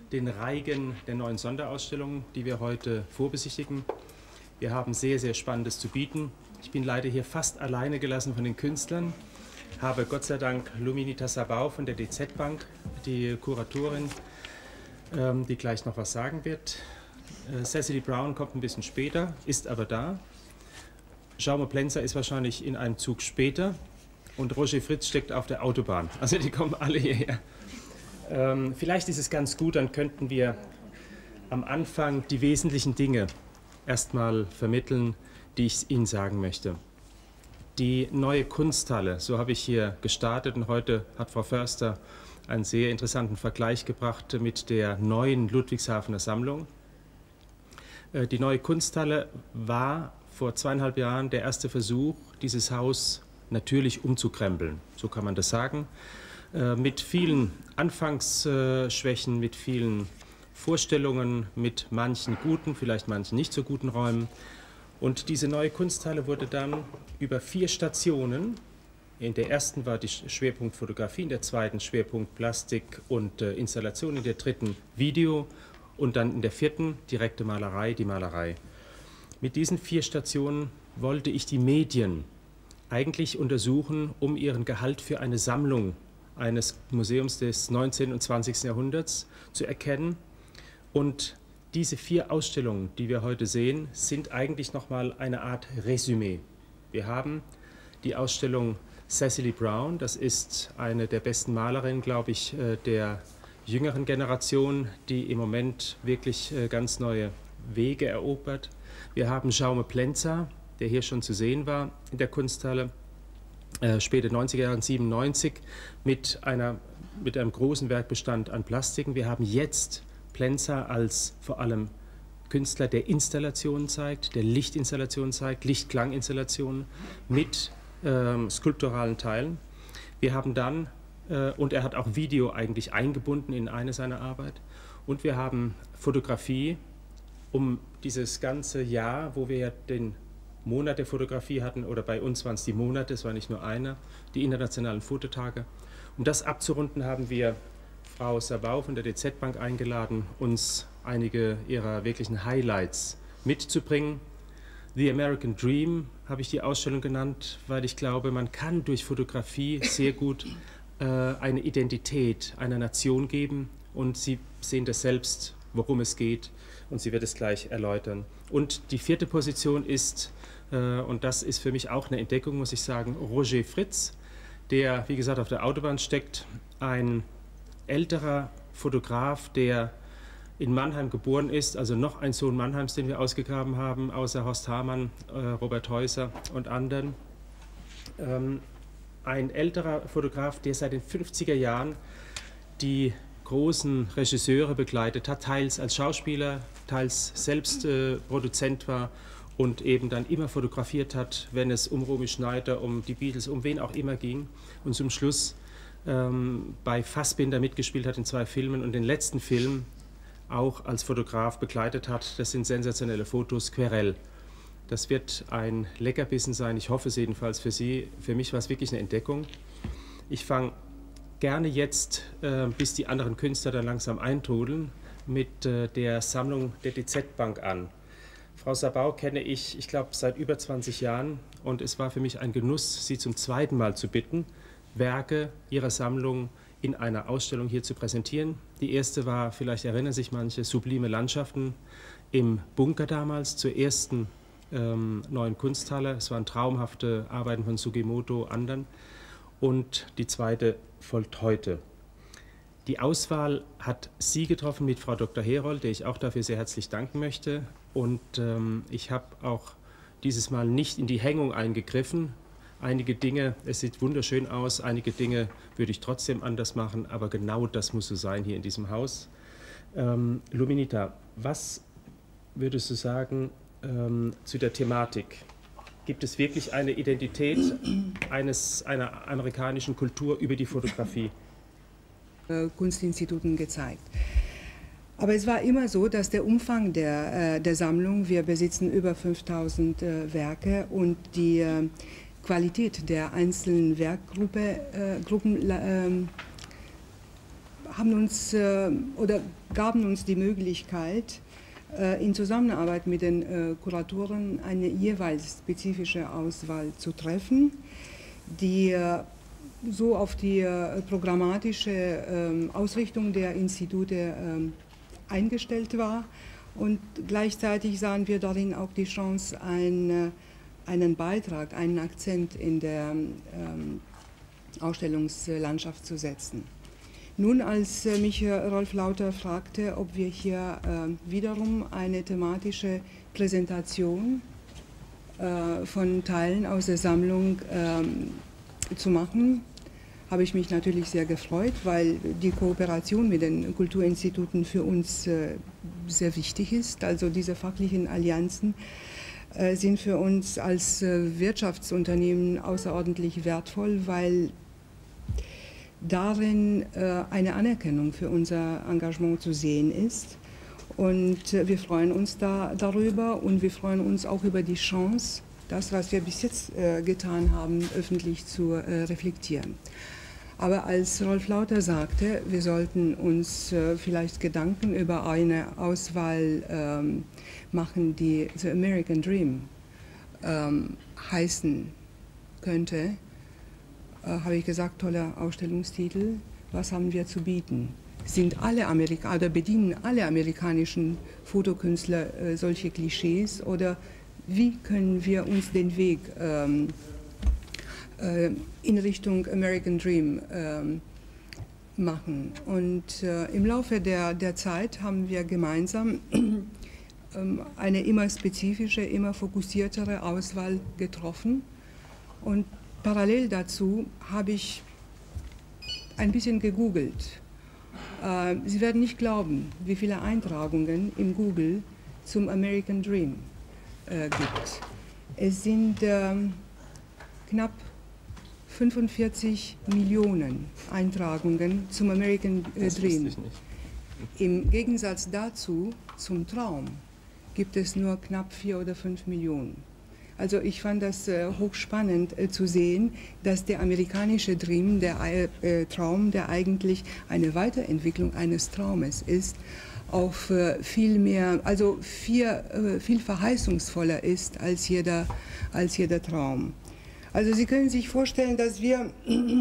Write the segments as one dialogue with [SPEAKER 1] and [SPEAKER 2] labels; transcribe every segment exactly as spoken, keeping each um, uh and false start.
[SPEAKER 1] den Reigen der neuen Sonderausstellungen, die wir heute vorbesichtigen. Wir haben sehr, sehr Spannendes zu bieten. Ich bin leider hier fast alleine gelassen von den Künstlern, habe Gott sei Dank Luminita Sabau von der D Z Bank, die Kuratorin, ähm, die gleich noch was sagen wird. Äh, Cecily Brown kommt ein bisschen später, ist aber da. Jaume Plenzer ist wahrscheinlich in einem Zug später und Roger Fritz steckt auf der Autobahn. Also die kommen alle hierher. Ähm, vielleicht ist es ganz gut, dann könnten wir am Anfang die wesentlichen Dinge erstmal vermitteln, die ich Ihnen sagen möchte. Die neue Kunsthalle, so habe ich hier gestartet und heute hat Frau Förster einen sehr interessanten Vergleich gebracht mit der neuen Ludwigshafener Sammlung. Äh, die neue Kunsthalle war vor zweieinhalb Jahren der erste Versuch, dieses Haus natürlich umzukrempeln, so kann man das sagen, äh, mit vielen Anfangsschwächen, mit vielen Vorstellungen, mit manchen guten, vielleicht manchen nicht so guten Räumen. Und diese neue Kunsthalle wurde dann über vier Stationen, in der ersten war die Schwerpunkt Fotografie, in der zweiten Schwerpunkt Plastik und äh, Installation, in der dritten Video und dann in der vierten direkte Malerei, die Malerei. Mit diesen vier Stationen wollte ich die Medien eigentlich untersuchen, um ihren Gehalt für eine Sammlung eines Museums des neunzehnten und zwanzigsten Jahrhunderts zu erkennen. Und diese vier Ausstellungen, die wir heute sehen, sind eigentlich nochmal eine Art Resümee. Wir haben die Ausstellung Cecily Brown, das ist eine der besten Malerinnen, glaube ich, der jüngeren Generation, die im Moment wirklich ganz neue Wege erobert. Wir haben Jaume Plenzer, der hier schon zu sehen war in der Kunsthalle, äh, späte neunziger Jahre, siebenundneunzig, mit, einer, mit einem großen Werkbestand an Plastiken. Wir haben jetzt Plenzer als vor allem Künstler, der Installationen zeigt, der Lichtinstallationen zeigt, Lichtklanginstallationen mit ähm, skulpturalen Teilen. Wir haben dann, äh, und er hat auch Video eigentlich eingebunden in eine seiner Arbeit, und wir haben Fotografie, um dieses ganze Jahr, wo wir ja den Monat der Fotografie hatten, oder bei uns waren es die Monate, es war nicht nur einer, die internationalen Fototage. Um das abzurunden, haben wir Frau Sabau von der D Z Bank eingeladen, uns einige ihrer wirklichen Highlights mitzubringen. The American Dream habe ich die Ausstellung genannt, weil ich glaube, man kann durch Fotografie sehr gut äh, eine Identität einer Nation geben, und Sie sehen das selbst, worum es geht, und sie wird es gleich erläutern. Und die vierte Position ist, äh, und das ist für mich auch eine Entdeckung, muss ich sagen, Roger Fritz, der, wie gesagt, auf der Autobahn steckt, ein älterer Fotograf, der in Mannheim geboren ist, also noch ein Sohn Mannheims, den wir ausgegraben haben, außer Horst Hamann, äh, Robert Häuser und anderen. Ähm, ein älterer Fotograf, der seit den fünfziger Jahren die großen Regisseure begleitet hat, teils als Schauspieler, teils selbst äh, Produzent war und eben dann immer fotografiert hat, wenn es um Romy Schneider, um die Beatles, um wen auch immer ging, und zum Schluss ähm, bei Fassbinder mitgespielt hat in zwei Filmen und den letzten Film auch als Fotograf begleitet hat. Das sind sensationelle Fotos, Querelle. Das wird ein Leckerbissen sein, ich hoffe es jedenfalls für Sie. Für mich war es wirklich eine Entdeckung. Ich fange gerne jetzt, äh, bis die anderen Künstler dann langsam eintrudeln, mit äh, der Sammlung der D Z Bank an. Frau Sabau kenne ich, ich glaube, seit über zwanzig Jahren, und es war für mich ein Genuss, Sie zum zweiten Mal zu bitten, Werke Ihrer Sammlung in einer Ausstellung hier zu präsentieren. Die erste war, vielleicht erinnern sich manche, Sublime Landschaften im Bunker damals, zur ersten ähm, neuen Kunsthalle. Es waren traumhafte Arbeiten von Sugimoto, anderen. Und die zweite folgt heute. Die Auswahl hat sie getroffen mit Frau Doktor Herold, der ich auch dafür sehr herzlich danken möchte. Und ähm, ich habe auch dieses Mal nicht in die Hängung eingegriffen. Einige Dinge, es sieht wunderschön aus, einige Dinge würde ich trotzdem anders machen, aber genau das muss so sein hier in diesem Haus. Ähm, Luminita, was würdest du sagen ähm, zu der Thematik? Gibt es wirklich eine Identität eines, einer amerikanischen Kultur über die Fotografie?
[SPEAKER 2] Kunstinstituten gezeigt. Aber es war immer so, dass der Umfang der, äh, der Sammlung, wir besitzen über fünftausend äh, Werke, und die äh, Qualität der einzelnen Werkgruppen äh, Gruppen, äh, haben uns äh, oder gaben uns die Möglichkeit, äh, in Zusammenarbeit mit den äh, Kuratoren eine jeweils spezifische Auswahl zu treffen, die äh, so auf die äh, programmatische äh, Ausrichtung der Institute äh, eingestellt war. Und gleichzeitig sahen wir darin auch die Chance, ein, einen Beitrag, einen Akzent in der ähm, Ausstellungslandschaft zu setzen. Nun, als äh, mich äh, Rolf Lauter fragte, ob wir hier äh, wiederum eine thematische Präsentation äh, von Teilen aus der Sammlung äh, zu machen, habe ich mich natürlich sehr gefreut, weil die Kooperation mit den Kulturinstituten für uns äh, sehr wichtig ist. Also diese fachlichen Allianzen äh, sind für uns als äh, Wirtschaftsunternehmen außerordentlich wertvoll, weil darin äh, eine Anerkennung für unser Engagement zu sehen ist. Und äh, wir freuen uns da, darüber und wir freuen uns auch über die Chance, das, was wir bis jetzt äh, getan haben, öffentlich zu äh, reflektieren. Aber als Rolf Lauter sagte, wir sollten uns äh, vielleicht Gedanken über eine Auswahl ähm, machen, die The American Dream ähm, heißen könnte, äh, habe ich gesagt, toller Ausstellungstitel, was haben wir zu bieten? Sind alle Amerikaner, oder bedienen alle amerikanischen Fotokünstler äh, solche Klischees oder wie können wir uns den Weg ähm, in Richtung American Dream ähm, machen. Und äh, im Laufe der, der Zeit haben wir gemeinsam ähm, eine immer spezifische, immer fokussiertere Auswahl getroffen. Und parallel dazu habe ich ein bisschen gegoogelt. Äh, Sie werden nicht glauben, wie viele Eintragungen im Google zum American Dream äh, gibt. Es sind ähm, knapp fünfundvierzig Millionen Eintragungen zum American äh, Dream. Im Gegensatz dazu, zum Traum, gibt es nur knapp vier oder fünf Millionen. Also ich fand das äh, hochspannend äh, zu sehen, dass der amerikanische Dream, der äh, Traum, der eigentlich eine Weiterentwicklung eines Traumes ist, auf äh, viel mehr, also viel, äh, viel verheißungsvoller ist als jeder, als jeder Traum. Also Sie können sich vorstellen, dass wir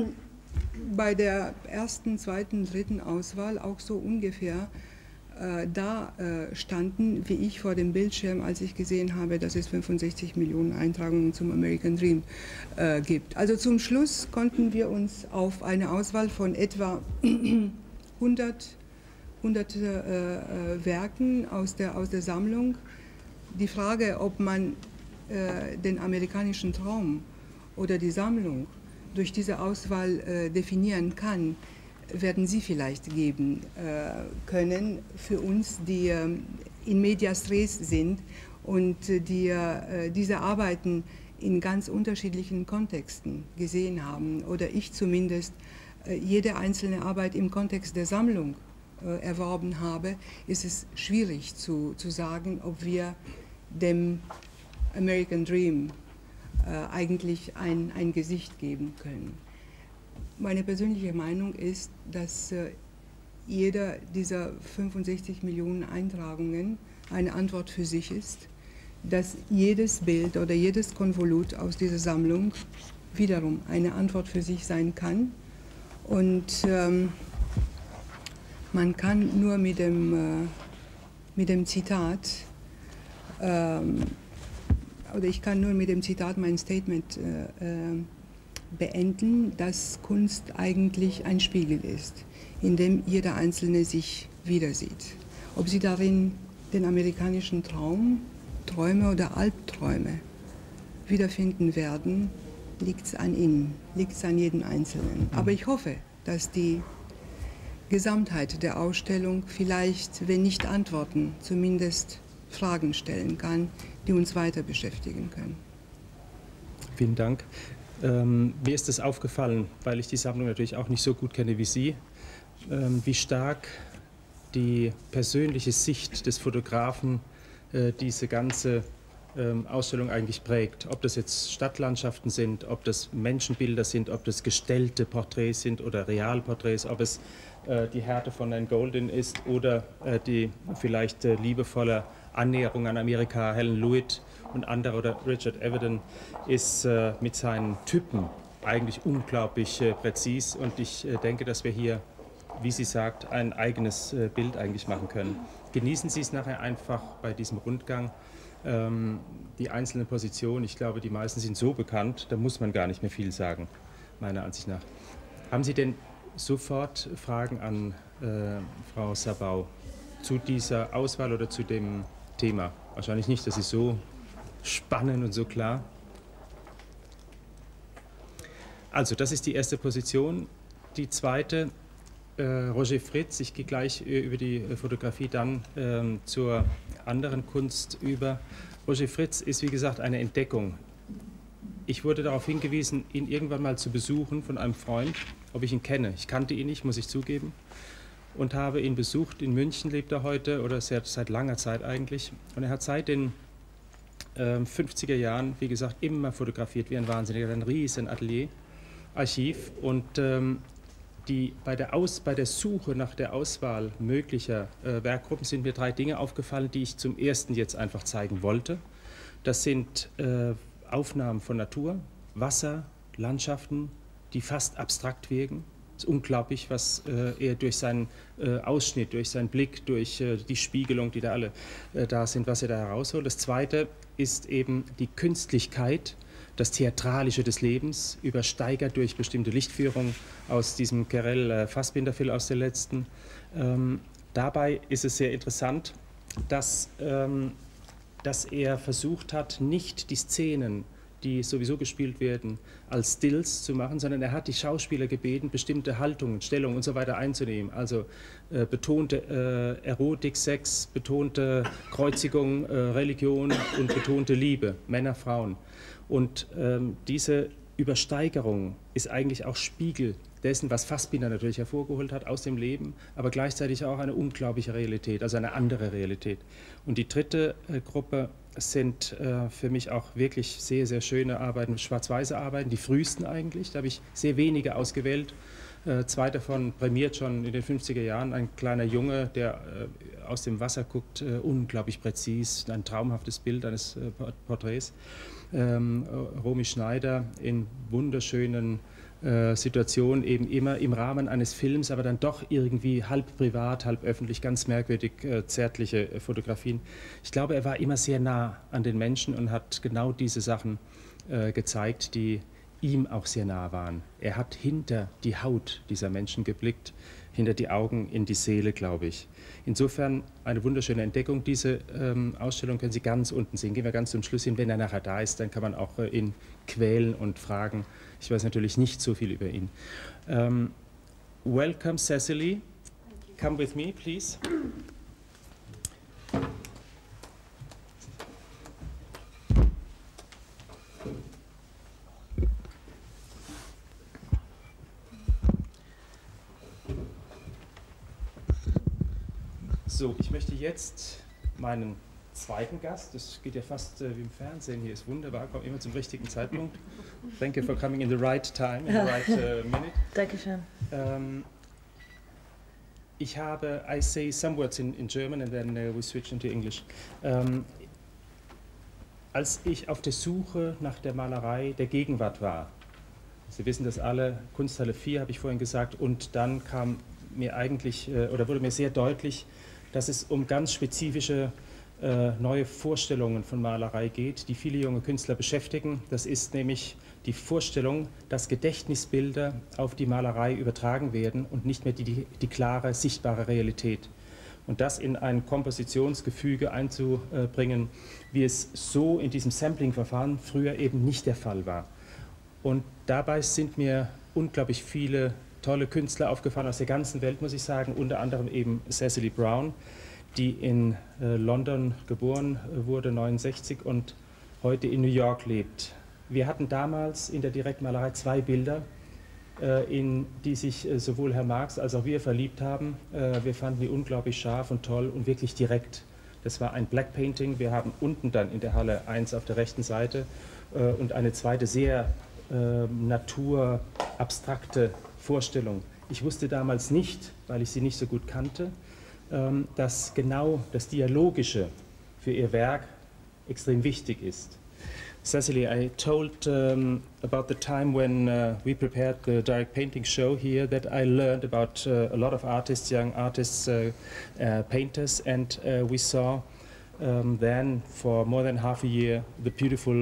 [SPEAKER 2] bei der ersten, zweiten, dritten Auswahl auch so ungefähr äh, da äh, standen, wie ich vor dem Bildschirm, als ich gesehen habe, dass es fünfundsechzig Millionen Eintragungen zum American Dream äh, gibt. Also zum Schluss konnten wir uns auf eine Auswahl von etwa hundert, hundert äh, äh, Werken aus der, aus der Sammlung. Die Frage, ob man äh, den amerikanischen Traum oder die Sammlung durch diese Auswahl äh, definieren kann, werden Sie vielleicht geben äh, können für uns, die äh, in medias res sind und äh, die äh, diese Arbeiten in ganz unterschiedlichen Kontexten gesehen haben oder ich zumindest äh, jede einzelne Arbeit im Kontext der Sammlung äh, erworben habe, ist es schwierig zu, zu sagen, ob wir dem American Dream Äh, eigentlich ein, ein Gesicht geben können. Meine persönliche Meinung ist, dass äh, jeder dieser fünfundsechzig Millionen Eintragungen eine Antwort für sich ist, dass jedes Bild oder jedes Konvolut aus dieser Sammlung wiederum eine Antwort für sich sein kann und ähm, man kann nur mit dem, äh, mit dem Zitat ähm, oder ich kann nur mit dem Zitat mein Statement äh, äh, beenden, dass Kunst eigentlich ein Spiegel ist, in dem jeder Einzelne sich wiedersieht. Ob sie darin den amerikanischen Traum, Träume oder Albträume wiederfinden werden, liegt es an ihnen, liegt es an jedem Einzelnen. Aber ich hoffe, dass die Gesamtheit der Ausstellung vielleicht, wenn nicht Antworten, zumindest Fragen stellen kann, die uns weiter beschäftigen können.
[SPEAKER 1] Vielen Dank. Ähm, mir ist es aufgefallen, weil ich die Sammlung natürlich auch nicht so gut kenne wie Sie, ähm, wie stark die persönliche Sicht des Fotografen äh, diese ganze ähm, Ausstellung eigentlich prägt. Ob das jetzt Stadtlandschaften sind, ob das Menschenbilder sind, ob das gestellte Porträts sind oder Realporträts, ob es äh, die Härte von Anne Golden ist oder äh, die vielleicht äh, liebevolle Annäherung an Amerika, Helen Lewitt und andere oder Richard Avedon, ist äh, mit seinen Typen eigentlich unglaublich äh, präzis, und ich äh, denke, dass wir hier, wie sie sagt, ein eigenes äh, Bild eigentlich machen können. Genießen Sie es nachher einfach bei diesem Rundgang. Ähm, die einzelnen Positionen, ich glaube, die meisten sind so bekannt, da muss man gar nicht mehr viel sagen, meiner Ansicht nach. Haben Sie denn sofort Fragen an äh, Frau Sabau zu dieser Auswahl oder zu dem Thema? Wahrscheinlich nicht, das ist so spannend und so klar. Also, das ist die erste Position. Die zweite, äh, Roger Fritz. Ich gehe gleich äh, über die äh, Fotografie dann ähm, zur anderen Kunst über. Roger Fritz ist, wie gesagt, eine Entdeckung. Ich wurde darauf hingewiesen, ihn irgendwann mal zu besuchen von einem Freund, ob ich ihn kenne. Ich kannte ihn nicht, muss ich zugeben, und habe ihn besucht. In München lebt er heute, oder seit, seit langer Zeit eigentlich. Und er hat seit den äh, fünfziger Jahren, wie gesagt, immer fotografiert wie ein Wahnsinniger, ein riesen Atelier. Archiv, und ähm, die, bei, der Aus, bei der Suche nach der Auswahl möglicher äh, Werkgruppen sind mir drei Dinge aufgefallen, die ich zum ersten jetzt einfach zeigen wollte. Das sind äh, Aufnahmen von Natur, Wasser, Landschaften, die fast abstrakt wirken. Es ist unglaublich, was äh, er durch seinen äh, Ausschnitt, durch seinen Blick, durch äh, die Spiegelung, die da alle äh, da sind, was er da herausholt. Das zweite ist eben die Künstlichkeit, das Theatralische des Lebens, übersteigert durch bestimmte Lichtführungen aus diesem Carrel-Fassbinder-Film aus der letzten. Ähm, dabei ist es sehr interessant, dass, ähm, dass er versucht hat, nicht die Szenen, die sowieso gespielt werden, als Stills zu machen, sondern er hat die Schauspieler gebeten, bestimmte Haltungen, Stellungen und so weiter einzunehmen. Also äh, betonte äh, Erotik, Sex, betonte Kreuzigung, äh, Religion und betonte Liebe, Männer, Frauen. Und ähm, diese Übersteigerung ist eigentlich auch Spiegel dessen, was Fassbinder natürlich hervorgeholt hat aus dem Leben, aber gleichzeitig auch eine unglaubliche Realität, also eine andere Realität. Und die dritte äh, Gruppe sind äh, für mich auch wirklich sehr, sehr schöne Arbeiten, schwarz-weiße Arbeiten, die frühesten eigentlich. Da habe ich sehr wenige ausgewählt. Äh, zwei davon prämiert schon in den fünfziger Jahren. Ein kleiner Junge, der äh, aus dem Wasser guckt, äh, unglaublich präzis, ein traumhaftes Bild eines äh, Porträts. Ähm, Romy Schneider in wunderschönen äh, Situationen, eben immer im Rahmen eines Films, aber dann doch irgendwie halb privat, halb öffentlich, ganz merkwürdig äh, zärtliche äh, Fotografien. Ich glaube, er war immer sehr nah an den Menschen und hat genau diese Sachen äh, gezeigt, die ihm auch sehr nah waren. Er hat hinter die Haut dieser Menschen geblickt, hinter die Augen, in die Seele, glaube ich. Insofern eine wunderschöne Entdeckung. Diese ähm, Ausstellung können Sie ganz unten sehen. Gehen wir ganz zum Schluss hin. Wenn er nachher da ist, dann kann man auch äh, ihn quälen und fragen. Ich weiß natürlich nicht so viel über ihn. Um, welcome, Cecily. Come with me, please. So, ich möchte jetzt meinen zweiten Gast, das geht ja fast äh, wie im Fernsehen, hier ist wunderbar, kommt immer zum richtigen Zeitpunkt. Thank you for coming in the right time, in the right uh, minute.
[SPEAKER 3] Dankeschön.
[SPEAKER 1] Um, ich habe, I say some words in, in German and then uh, we switch into English. Um, als ich auf der Suche nach der Malerei der Gegenwart war, Sie wissen das alle, Kunsthalle vier habe ich vorhin gesagt, und dann kam mir eigentlich, äh, oder wurde mir sehr deutlich, dass es um ganz spezifische äh, neue Vorstellungen von Malerei geht, die viele junge Künstler beschäftigen. Das ist nämlich die Vorstellung, dass Gedächtnisbilder auf die Malerei übertragen werden und nicht mehr die, die, die klare, sichtbare Realität. Und das in ein Kompositionsgefüge einzubringen, wie es so in diesem Sampling-Verfahren früher eben nicht der Fall war. Und dabei sind mir unglaublich viele tolle Künstler aufgefallen aus der ganzen Welt, muss ich sagen, unter anderem eben Cecily Brown, die in äh, London geboren äh, wurde, neunundsechzig, und heute in New York lebt. Wir hatten damals in der Direktmalerei zwei Bilder, äh, in die sich äh, sowohl Herr Marx als auch wir verliebt haben. Äh, wir fanden die unglaublich scharf und toll und wirklich direkt. Das war ein Black Painting. Wir haben unten dann in der Halle eins auf der rechten Seite äh, und eine zweite sehr äh, naturabstrakte Vorstellung. Ich wusste damals nicht, weil ich sie nicht so gut kannte, ähm, dass genau das Dialogische für ihr Werk extrem wichtig ist. Cecily, I told um, about the time when uh, we prepared the direct painting show here that I learned about uh, a lot of artists, young artists, uh, uh, painters, and uh, we saw um, then for more than half a year the beautiful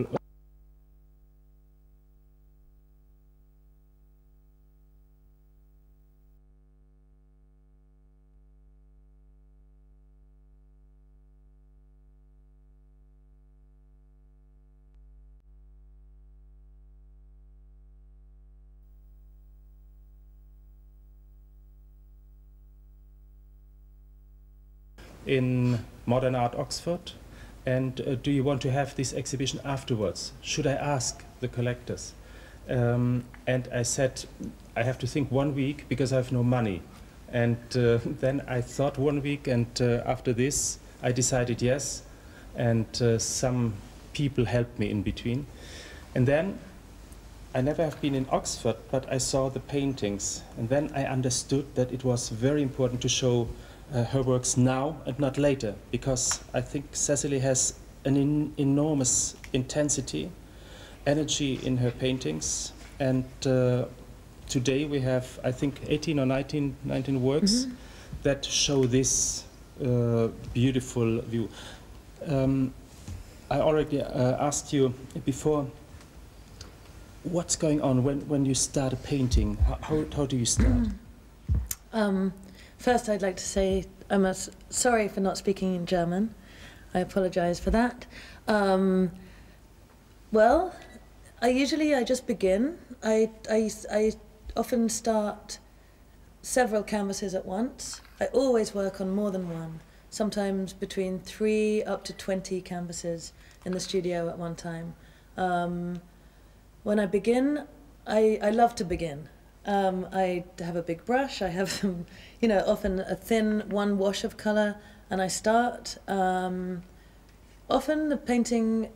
[SPEAKER 1] in Modern Art Oxford, and uh, do you want to have this exhibition afterwards? Should I ask the collectors? Um, and I said, I have to think one week because I have no money. And uh, then I thought one week, and uh, after this I decided yes, and uh, some people helped me in between. And then I never have been in Oxford, but I saw the paintings, and then I understood that it was very important to show Uh, her works now and not later, because I think Cecily has an in enormous intensity, energy in her paintings, and uh, today we have, I think, eighteen or nineteen, nineteen works mm-hmm. that show this uh, beautiful view. Um, I already uh, asked you before, what's going on when, when you start a painting? How, how, how do you start?
[SPEAKER 3] Um, First, I'd like to say I'm as sorry for not speaking in German. I apologize for that. Um, well, I usually I just begin. I, I, I often start several canvases at once. I always work on more than one, sometimes between three up to twenty canvases in the studio at one time. Um, when I begin, I, I love to begin. Um, I have a big brush, I have, some, you know, often a thin one wash of colour, and I start. Um, often the painting,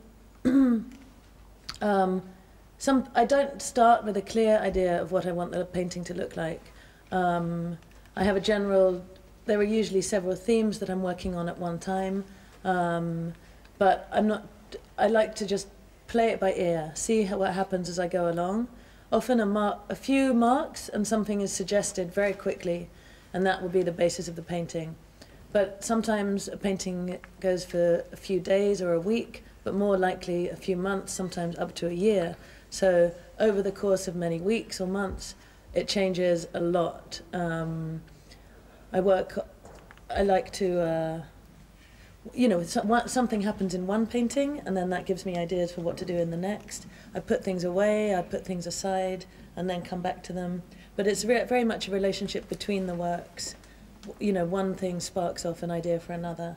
[SPEAKER 3] um, some, I don't start with a clear idea of what I want the painting to look like. Um, I have a general, there are usually several themes that I'm working on at one time, um, but I'm not, I like to just play it by ear, see how, what happens as I go along. Often a, mar a few marks and something is suggested very quickly, and that will be the basis of the painting. But sometimes a painting goes for a few days or a week, but more likely a few months, sometimes up to a year. So over the course of many weeks or months, it changes a lot. Um, I work, I like to, uh, you know, something happens in one painting, and then that gives me ideas for what to do in the next. I put things away, I put things aside, and then come back to them. But it's very, very much a relationship between the works. You know, one thing sparks off an idea for another.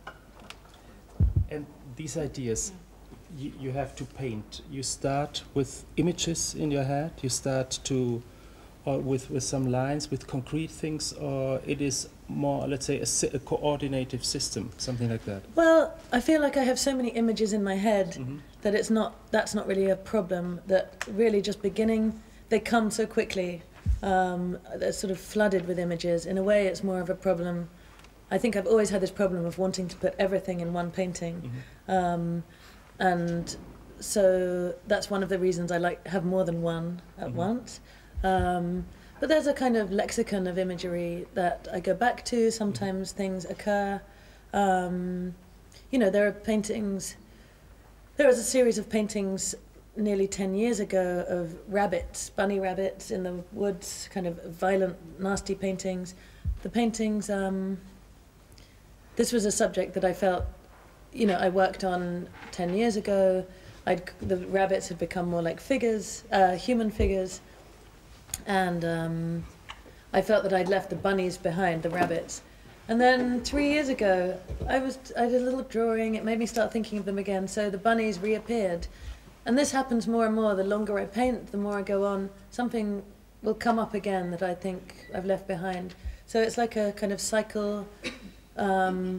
[SPEAKER 1] And these ideas, you, you have to paint. You start with images in your head, you start to, or with, with some lines, with concrete things, or it is more, let's say, a, a coordinative system, something like that?
[SPEAKER 3] Well, I feel like I have so many images in my head
[SPEAKER 1] mm-hmm.
[SPEAKER 3] that it's not, that's not really a problem, that really just beginning, they come so quickly. Um, they're sort of flooded with images. In a way, it's more of a problem. I think I've always had this problem of wanting to put everything in one painting.
[SPEAKER 1] Mm-hmm.
[SPEAKER 3] um, and so that's one of the reasons I like have more than one at
[SPEAKER 1] mm-hmm. once.
[SPEAKER 3] Um, but there's a kind of lexicon of imagery that I go back to. Sometimes mm-hmm. things occur. Um, you know, there are paintings, there was a series of paintings nearly ten years ago of rabbits, bunny rabbits in the woods, kind of violent, nasty paintings. The paintings, um, this was a subject that I felt, you know, I worked on ten years ago. I'd, the rabbits had become more like figures, uh, human figures, and um, I felt that I'd left the bunnies behind, the rabbits. And then three years ago, I, was, I did a little drawing, it made me start thinking of them again, so the bunnies reappeared. And this happens more and more. The longer I paint, the more I go on, something will come up again that I think I've left behind. So it's like a kind of cycle. Um,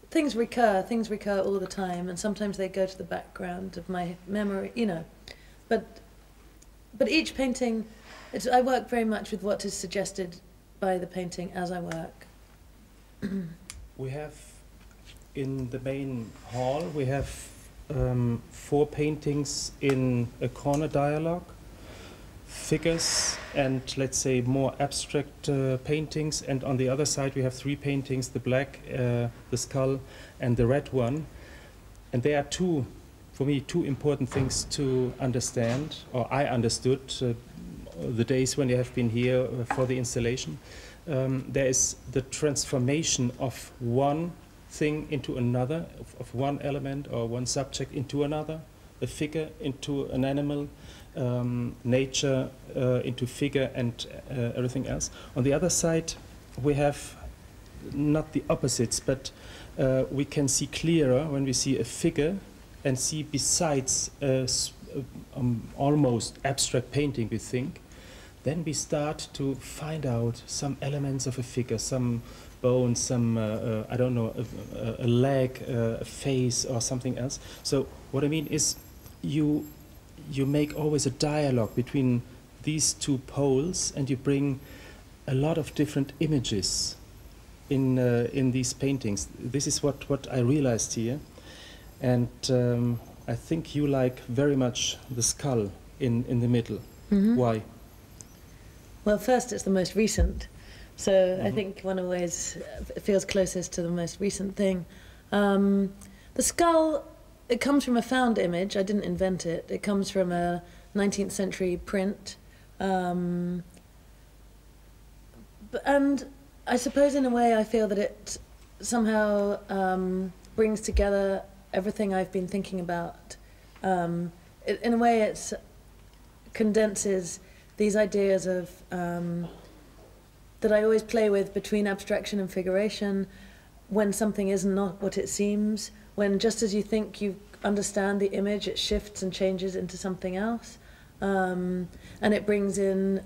[SPEAKER 3] things recur, things recur all the time, and sometimes they go to the background of my memory, you know. But, but each painting, it's, I work very much with what is suggested by the painting as I work.
[SPEAKER 1] We have, in the main hall, we have um, four paintings in a corner dialogue, figures and, let's say, more abstract uh, paintings, and on the other side we have three paintings, the black, uh, the skull and the red one. And there are two, for me, two important things to understand, or I understood uh, the days when you have been here uh, for the installation. Um, there is the transformation of one thing into another, of, of one element or one subject into another, a figure into an animal, um, nature uh, into figure, and uh, everything else. On the other side, we have not the opposites, but uh, we can see clearer when we see a figure and see besides a s um, almost abstract painting, we think. Then we start to find out some elements of a figure, some bones, some, uh, uh, I don't know, a, a leg, uh, a face, or something else. So what I mean is you, you make always a dialogue between these two poles, and you bring a lot of different images in, uh, in these paintings. This is what, what I realized here. And um, I think you like very much the skull in, in the middle.
[SPEAKER 3] Mm-hmm.
[SPEAKER 1] Why?
[SPEAKER 3] Well, first, it's the most recent, so
[SPEAKER 1] Mm-hmm.
[SPEAKER 3] I think one always feels closest to the most recent thing. Um, the skull, it comes from a found image. I didn't invent it. It comes from a nineteenth century print. Um, b- and I suppose in a way I feel that it somehow um, brings together everything I've been thinking about. Um, it, in a way, it condenses these ideas of um, that I always play with between abstraction and figuration, when something is not what it seems, when just as you think you understand the image, it shifts and changes into something else. Um, and it brings in,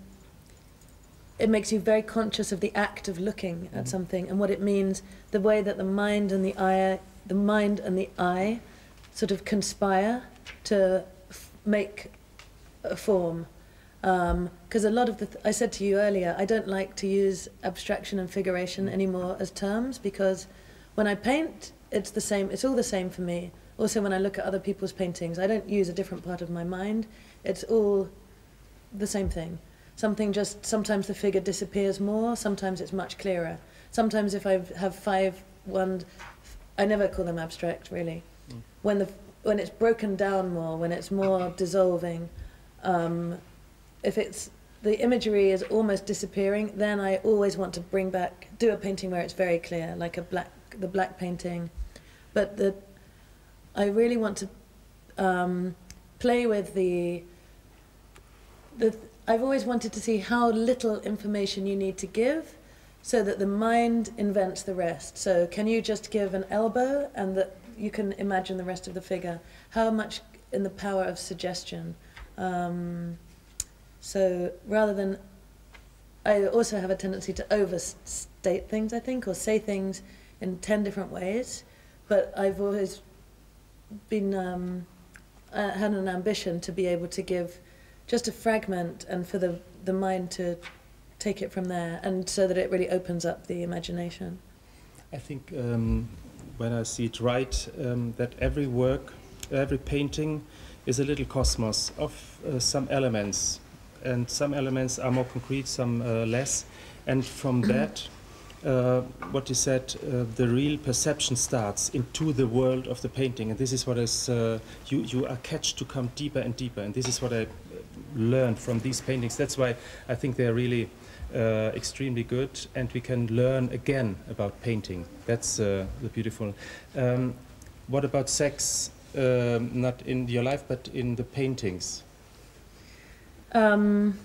[SPEAKER 3] it makes you very conscious of the act of looking at something and what it means, the way that the mind and the eye, the mind and the eye sort of conspire to f make a form. Because um, a lot of the, th I said to you earlier, I don't like to use abstraction and figuration anymore as terms, because when I paint, it's the same, it's all the same for me. Also, when I look at other people's paintings, I don't use a different part of my mind. It's all the same thing. Something just, sometimes the figure disappears more, sometimes it's much clearer. Sometimes if I have five, one, I never call them abstract, really. Mm. When, the, when it's broken down more, when it's more dissolving, um, if it's the imagery is almost disappearing, then I always want to bring back, do a painting where it's very clear, like a black, the black painting. But the, I really want to um, play with the, the, I've always wanted to see how little information you need to give so that the mind invents the rest. So can you just give an elbow and that you can imagine the rest of the figure? How much in the power of suggestion? Um, So rather than, I also have a tendency to overstate things, I think, or say things in ten different ways. But I've always been, um, uh, had an ambition to be able to give just a fragment and for the, the mind to take it from there, and so that it really opens up the imagination.
[SPEAKER 1] I think um, when I see it right, um, that every work, every painting is a little cosmos of uh, some elements. And some elements are more concrete, some uh, less. And from that, uh, what you said, uh, the real perception starts into the world of the painting. And this is what is, uh, you, you are catched to come deeper and deeper. And this is what I learned from these paintings. That's why I think they're really uh, extremely good. And we can learn again about painting. That's uh, the beautiful. Um, what about sex? Um, not in your life, but in the paintings.
[SPEAKER 3] Um,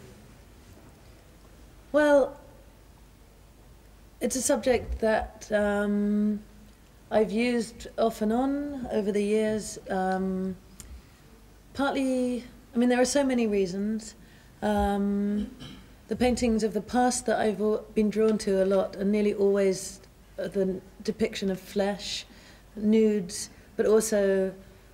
[SPEAKER 3] well, it's a subject that um, I've used off and on over the years. Um, partly, I mean, there are so many reasons. Um, the paintings of the past that I've been drawn to a lot are nearly always the depiction of flesh, nudes, but also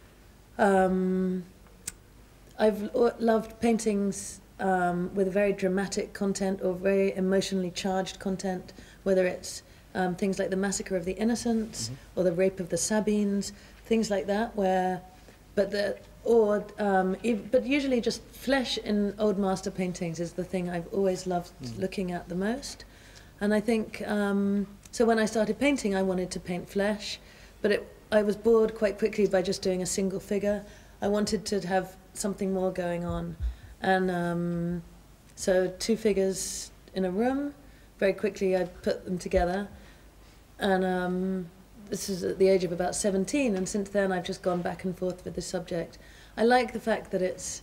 [SPEAKER 3] um, I've loved paintings um, with very dramatic content or very emotionally charged content, whether it's um, things like the Massacre of the Innocents mm-hmm. or the Rape of the Sabines, things like that, where, but the, or, um, ev but usually just flesh in old master paintings is the thing I've always loved mm. looking at the most. And I think, um, so when I started painting, I wanted to paint flesh, but it, I was bored quite quickly by just doing a single figure. I wanted to have something more going on. And um, so two figures in a room, very quickly I put them together. And um, this is at the age of about seventeen, and since then I've just gone back and forth with the subject. I like the fact that it's,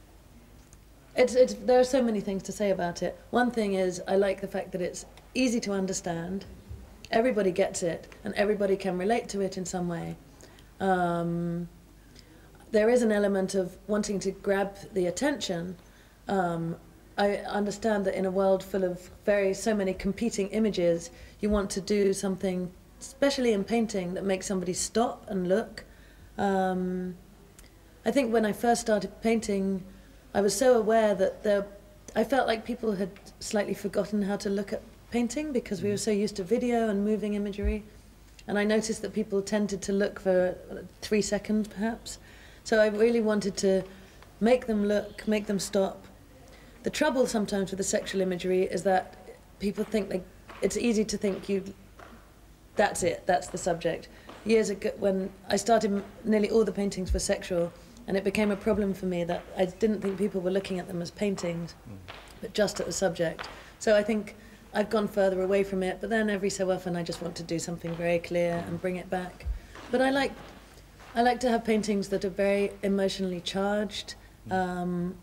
[SPEAKER 3] it's, it's, there are so many things to say about it. One thing is I like the fact that it's easy to understand, everybody gets it, and everybody can relate to it in some way. Um, there is an element of wanting to grab the attention. Um, I understand that in a world full of very, so many competing images, you want to do something, especially in painting, that makes somebody stop and look. Um, I think when I first started painting, I was so aware that there, I felt like people had slightly forgotten how to look at painting because we were so used to video and moving imagery. And I noticed that people tended to look for three seconds perhaps. So I really wanted to make them look, make them stop. The trouble sometimes with the sexual imagery is that people think like it's easy to think you, that's it, that's the subject. Years ago, when I started, nearly all the paintings were sexual, and it became a problem for me that I didn't think people were looking at them as paintings, mm. but just at the subject. So I think I've gone further away from it, but then every so often I just want to do something very clear and bring it back. But I like, I like to have paintings that are very emotionally charged, um,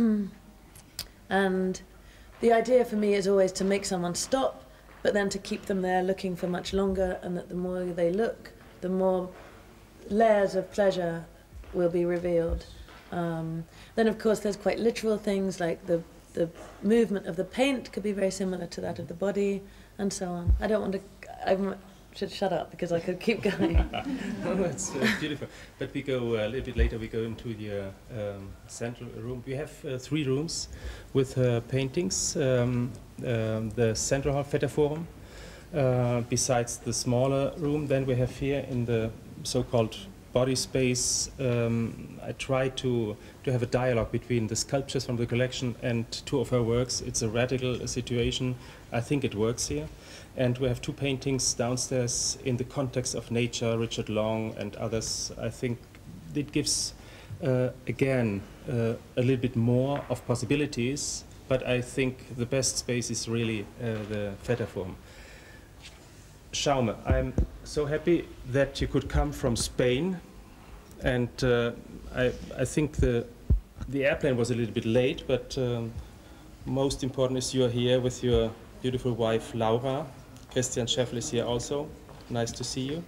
[SPEAKER 3] and the idea for me is always to make someone stop, but then to keep them there looking for much longer, and that the more they look, the more layers of pleasure will be revealed. Um, then of course there's quite literal things like the, the movement of the paint could be very similar to that of the body, and so on. I don't want to, I should shut up because I could keep going.
[SPEAKER 1] Oh, that's uh, beautiful. But we go uh, a little bit later, we go into the uh, um, central room. We have uh, three rooms with uh, paintings. Um, um, the Central Hall Vetter Forum, uh, besides the smaller room. Then we have here in the so-called body space, um, I try to, to have a dialogue between the sculptures from the collection and two of her works. It's a radical situation. I think it works here. And we have two paintings downstairs in the context of nature, Richard Long and others. I think it gives, uh, again, uh, a little bit more of possibilities, but I think the best space is really uh, the Vetter Forum. Jaume, I'm so happy that you could come from Spain, and uh, I, I think the, the airplane was a little bit late, but um, most important is you're here with your beautiful wife Laura. Christian Scheffel is here also. Nice to see you.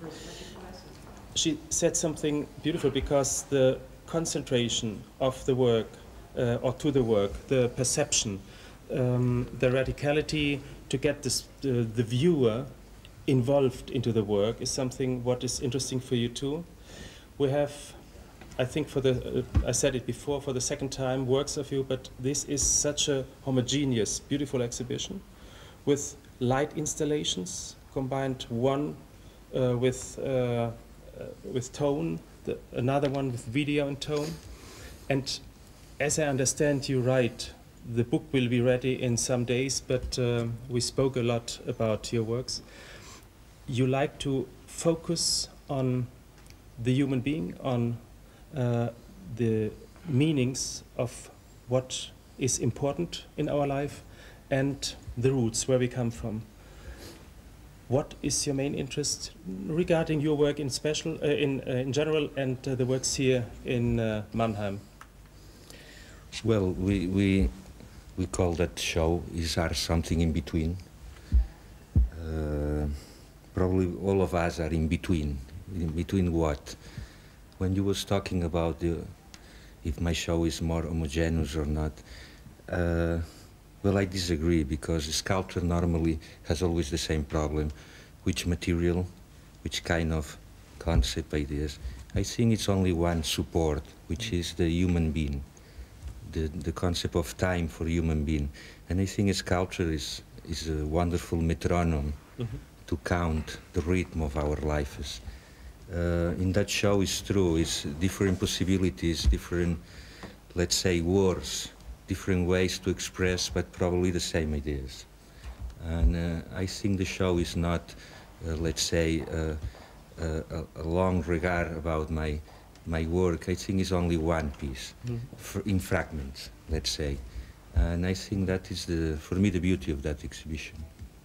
[SPEAKER 1] She said something beautiful because the concentration of the work, uh, or to the work, the perception, um, the radicality to get this, uh, the viewer involved into the work is something what is interesting for you too. We have, I think for the, uh, I said it before, for the second time, works of you, but this is such a homogeneous, beautiful exhibition with light installations combined, one uh, with, uh, uh, with tone, the, another one with video and tone. And as I understand you right, the book will be ready in some days, but um, we spoke a lot about your works. You like to focus on the human being, on uh, the meanings of what is important in our life and the roots where we come from. What is your main interest regarding your work in special, uh, in, uh, in general, and uh, the works here in uh, Mannheim?
[SPEAKER 4] Well, we, we, we call that show is our something in between. Uh, Probably all of us are in between. In between what? When you was talking about the, if my show is more homogeneous or not, uh, well, I disagree, because a sculpture normally has always the same problem: which material, which kind of concept ideas. I think it's only one support, which is the human being, the, the concept of time for human being. And I think a sculpture is, is a wonderful metronome mm-hmm. to count the rhythm of our lives. Uh, in that show, it's true, it's different possibilities, different, let's say, words, different ways to express, but probably the same ideas. And uh, I think the show is not, uh, let's say, uh, uh, a, a long regard about my, my work. I think it's only one piece, mm-hmm. for, in fragments, let's say. And I think that is, the, for me, the beauty of that exhibition.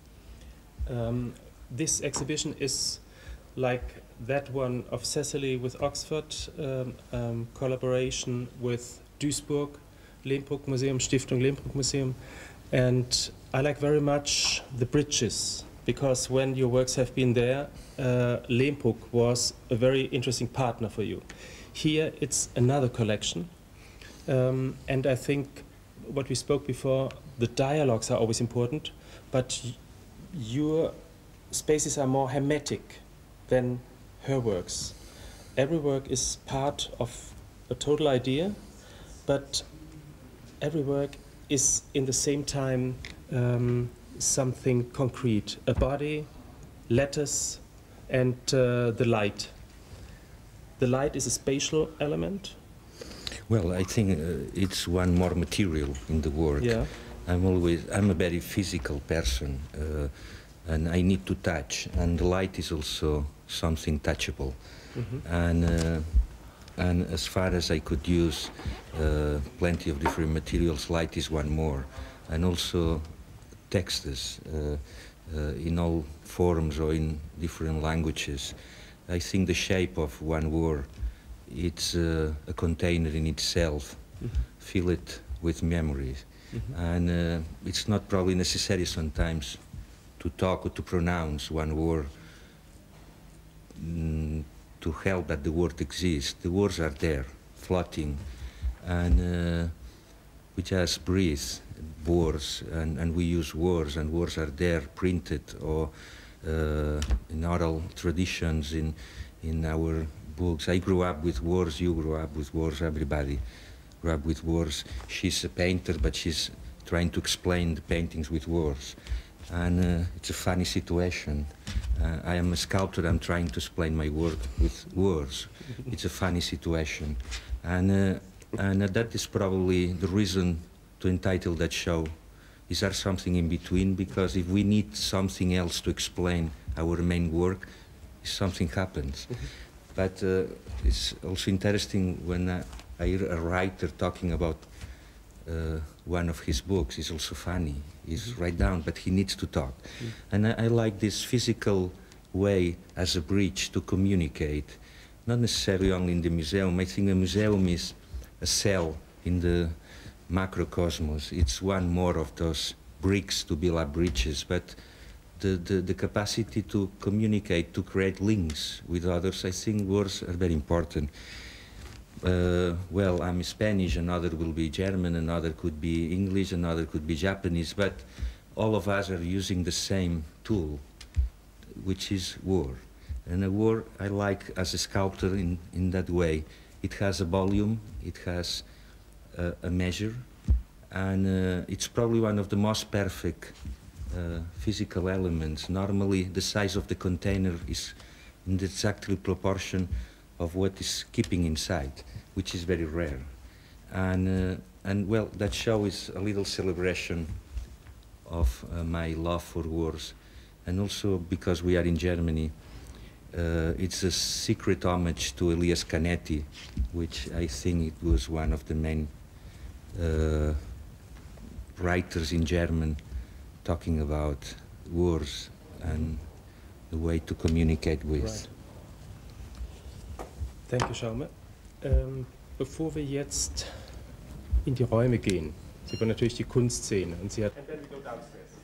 [SPEAKER 1] Um, this exhibition is like that one of Cecily with Oxford, um, um, collaboration with Duisburg, Lehmbruck Museum, Stiftung Lehmbruck Museum. And I like very much the bridges, because when your works have been there, uh, Lehmbruck was a very interesting partner for you. Here it's another collection. Um, and I think what we spoke before, the dialogues are always important, but y your spaces are more hermetic than her works. Every work is part of a total idea, but every work is in the same time um, something concrete, a body, letters, and uh, the light. The light is a spatial element.
[SPEAKER 4] Well, I think uh, it's one more material in the work.
[SPEAKER 1] Yeah.
[SPEAKER 4] I'm always, I'm a very physical person, uh, and I need to touch, and the light is also something touchable. Mm-hmm. And uh, and as far as I could use uh, plenty of different materials, light is one more, and also texts uh, uh, in all forms or in different languages. I think the shape of one word, it's uh, a container in itself. Mm-hmm. Fill it with memories. Mm-hmm. And uh, it's not probably necessary sometimes to talk or to pronounce one word mm, to help that the word exists. The words are there, floating, and uh, we just breathe words, and, and we use words, and words are there printed or uh, in oral traditions, in, in our books. I grew up with words, you grew up with words, everybody grew up with words. She's a painter, but she's trying to explain the paintings with words. And uh, it's a funny situation. Uh, I am a sculptor, I'm trying to explain my work with words. It's a funny situation. And, uh, and uh, that is probably the reason to entitle that show. Is there something in between? Because if we need something else to explain our main work, something happens. But uh, it's also interesting when uh, I hear a writer talking about uh, one of his books. It's also funny. He's mm-hmm. right down, but he needs to talk. Mm-hmm. And I, I like this physical way as a bridge to communicate, not necessarily only in the museum. I think a museum is a cell in the macrocosmos. It's one more of those bricks to build up bridges, but the, the, the capacity to communicate, to create links with others, I think words are very important. Uh, well, I'm Spanish, another will be German, another could be English, another could be Japanese, but all of us are using the same tool, which is word. And a word I like as a sculptor in, in that way. It has a volume, it has a, a measure, and uh, it's probably one of the most perfect uh, physical elements. Normally, the size of the container is in the exactly proportion of what is keeping inside, which is very rare. And, uh, and well, that show is a little celebration of uh, my love for words. And also because we are in Germany, uh, it's a secret homage to Elias Canetti, which I think it was one of the main uh, writers in German talking about words and the way to communicate with.
[SPEAKER 1] Right. Thank you, Jaume. Ähm, bevor wir jetzt in die Räume gehen, Sie wollen natürlich die Kunst sehen und sie hat... And then we go downstairs.